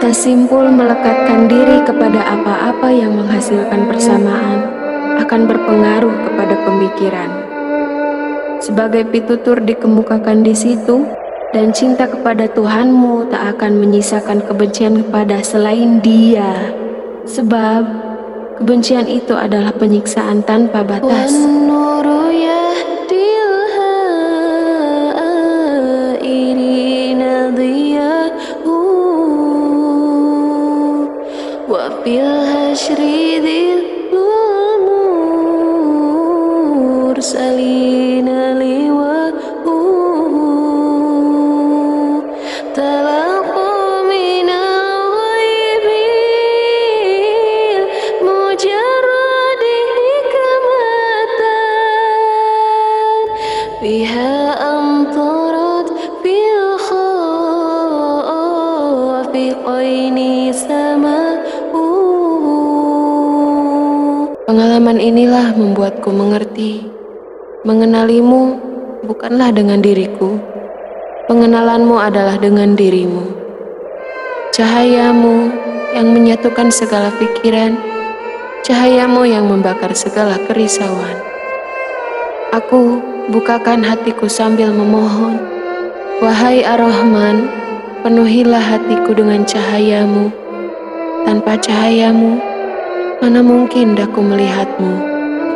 Kata simpul melekatkan diri kepada apa-apa yang menghasilkan persamaan akan berpengaruh kepada pemikiran. Sebagai pitutur dikemukakan di situ, dan cinta kepada Tuhanmu tak akan menyisakan kebencian kepada selain Dia, sebab kebencian itu adalah penyiksaan tanpa batas. Pengalaman inilah membuatku mengerti, mengenalimu bukanlah dengan diriku, pengenalanmu adalah dengan dirimu. Cahayamu yang menyatukan segala pikiran, cahayamu yang membakar segala kerisauan. Aku bukakan hatiku sambil memohon, wahai Ar-Rahman, penuhilah hatiku dengan cahayamu. Tanpa cahayamu, mana mungkin daku melihatmu.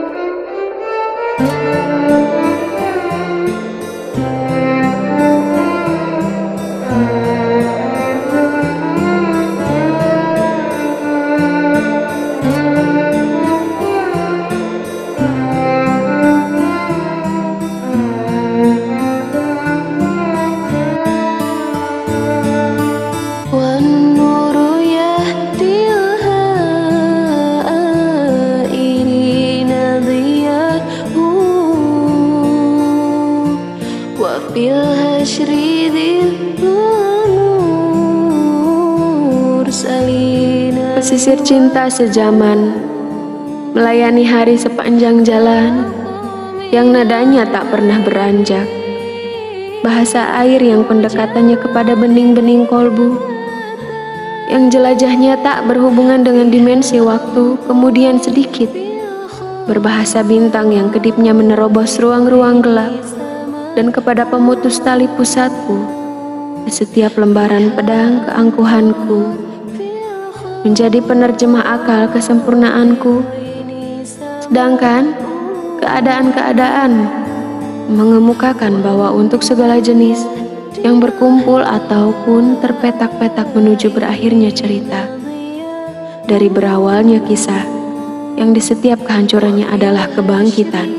Pesisir cinta sejaman, melayani hari sepanjang jalan, yang nadanya tak pernah beranjak. Bahasa air yang pendekatannya kepada bening-bening kolbu, yang jelajahnya tak berhubungan dengan dimensi waktu, kemudian sedikit. Berbahasa bintang yang kedipnya menerobos ruang-ruang gelap, dan kepada pemutus tali pusatku, di setiap lembaran pedang keangkuhanku, menjadi penerjemah akal kesempurnaanku. Sedangkan keadaan-keadaan mengemukakan bahwa untuk segala jenis yang berkumpul ataupun terpetak-petak menuju berakhirnya cerita, dari berawalnya kisah yang di setiap kehancurannya adalah kebangkitan.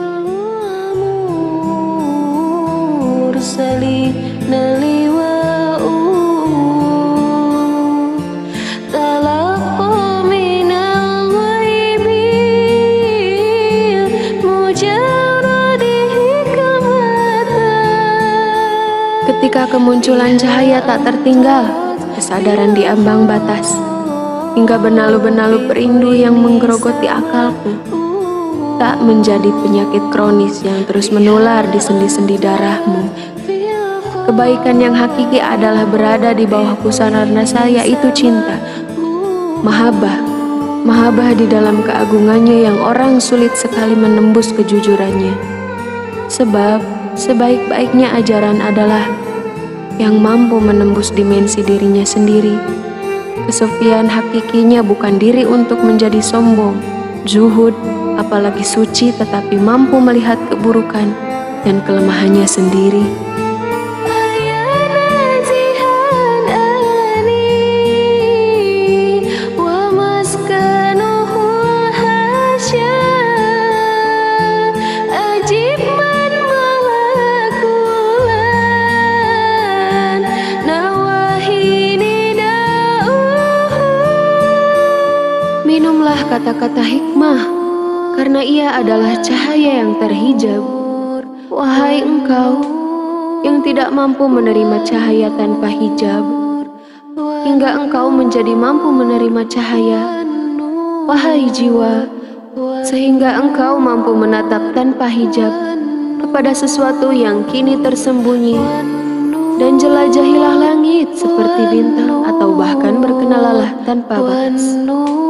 Ketika kemunculan cahaya tak tertinggal, kesadaran di ambang batas, hingga benalu-benalu perindu yang menggerogoti akalku, tak menjadi penyakit kronis yang terus menular di sendi-sendi darahmu. Kebaikan yang hakiki adalah berada di bawah pusara rasa, yaitu cinta. Mahabbah di dalam keagungannya yang orang sulit sekali menembus kejujurannya. Sebab sebaik-baiknya ajaran adalah yang mampu menembus dimensi dirinya sendiri. Kesufian hakikinya bukan diri untuk menjadi sombong, zuhud, apalagi suci, tetapi mampu melihat keburukan dan kelemahannya sendiri. Minumlah kata-kata hikmah, karena ia adalah cahaya yang terhijab. Wahai engkau yang tidak mampu menerima cahaya tanpa hijab, hingga engkau menjadi mampu menerima cahaya. Wahai jiwa, sehingga engkau mampu menatap tanpa hijab kepada sesuatu yang kini tersembunyi. dan jelajahilah langit seperti bintang, atau bahkan berkenalah tanpa batas.